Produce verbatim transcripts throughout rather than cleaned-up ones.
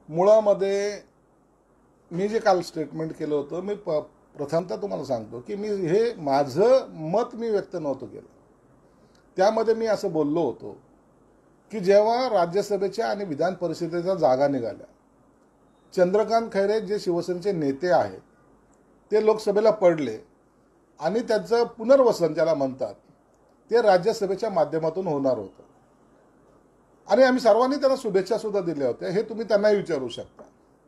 मुळामध्ये मी जे काल स्टेटमेंट केलं होतं, मी प प्रथमतः तुम्हाला सांगतो की मी हे माझं मत मी व्यक्त नव्हतं केलं. त्यामध्ये मी असं बोललो होतो की जेव्हा राज्यसभेच्या आणि विधान परिषदेच्या जागा निघाल्या, चंद्रकांत खैरे जे शिवसेनेचे नेते आहेत ते लोकसभेला पडले आणि त्यांचं पुनर्वसन ज्याला म्हणतात ते राज्यसभेच्या माध्यमातून होणार होतं. आणि आम्ही सर्वांनी त्यांना शुभेच्छा सुद्धा दिल्या होत्या. हे तुम्ही त्यांनाही विचारू शकता.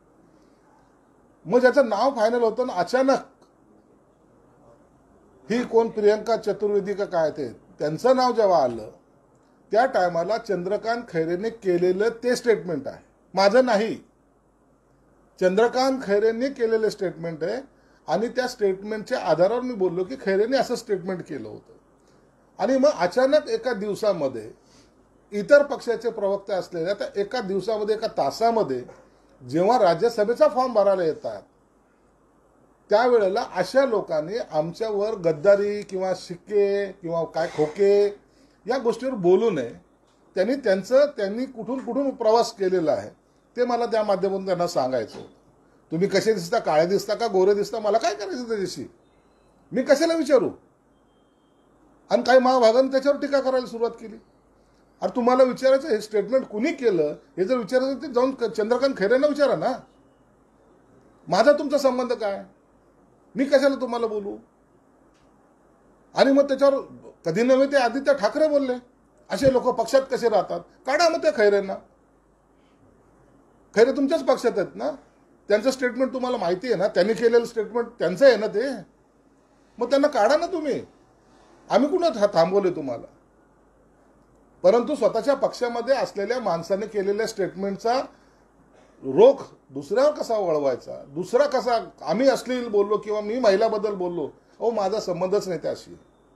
मग ज्याचं नाव फायनल होतं ना, अचानक ही कोण प्रियंका चतुर्वेदी का काय ते त्यांचं नाव जेव्हा आलं, त्या टायमाला चंद्रकांत खैरेने केलेलं ते स्टेटमेंट आहे, माझं नाही. चंद्रकांत खैरेने केलेलं स्टेटमेंट आहे आणि त्या स्टेटमेंटच्या आधारावर मी बोललो की खैरेने असं स्टेटमेंट केलं होतं. आणि मग अचानक एका दिवसामध्ये इतर पक्षाचे प्रवक्ते असलेल्या त्या एका दिवसामध्ये एका तासामध्ये जेव्हा राज्यसभेचा फॉर्म भरायला येतात, त्यावेळेला अशा लोकांनी आमच्यावर गद्दारी किंवा शिक्के किंवा काय खोके या गोष्टीवर बोलू नये. त्यांनी त्यांचं त्यांनी कुठून कुठून प्रवास केलेला आहे ते मला त्या माध्यमातून त्यांना सांगायचं होतं. तुम्ही कसे दिसता, काळे दिसता का गोरे दिसता, मला काय करायचं त्याच्याशी, मी कशाला विचारू. आणि काही महाभागांनी त्याच्यावर टीका करायला सुरुवात केली. अरे तुम्हाला विचारायचं हे स्टेटमेंट कुणी केलं हे जर विचारायचं ते जाऊन चंद्रकांत खैरेंना विचारा ना. माझा तुमचा संबंध काय, मी कशाला तुम्हाला बोलू. आणि मग त्याच्यावर कधी नव्हे ते आदित्य ठाकरे बोलले, असे लोक पक्षात कसे राहतात, काढा मग त्या खैरेंना. खैरे तुमच्याच पक्षात आहेत ना, त्यांचं स्टेटमेंट तुम्हाला माहिती आहे ना, त्यांनी केलेलं स्टेटमेंट त्यांचं आहे ना ते, मग त्यांना काढा ना तुम्ही. आम्ही कुणा थांबवले तुम्हाला. परंतु स्वतःच्या पक्षामध्ये असलेल्या माणसाने केलेल्या स्टेटमेंटचा रोख दुसऱ्यावर कसा वळवायचा, दुसरा कसा, आम्ही अश्लील बोललो किंवा मी महिलाबद्दल बोललो, अहो माझा संबंधच नाही त्याशी.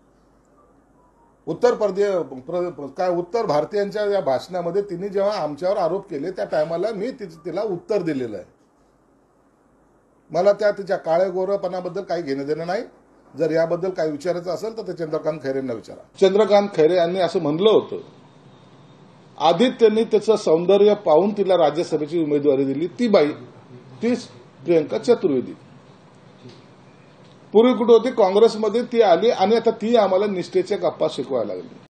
उत्तर प्रदेश काय उत्तर भारतीयांच्या या भाषणामध्ये तिने जेव्हा आमच्यावर आरोप केले त्या टायमाला मी तिला उत्तर दिलेलं आहे. मला त्या तिच्या काळे गोरपणाबद्दल काही घेणं देणं नाही. जर याबद्दल काही विचारायचं असेल तर ते चंद्रकांत खैरेंना विचारा. चंद्रकांत खैरे यांनी असं म्हणलं होतं, आदित्यने त्याचं सौंदर्य पाहून तिला राज्यसभेची उमेदवारी दिली, ती बाई तीच प्रियंका चतुर्वेदी. पूर्वी कुठे होती, काँग्रेसमध्ये ती आली आणि आता ती आम्हाला निष्ठेच्या गप्पा शिकवायला लागली.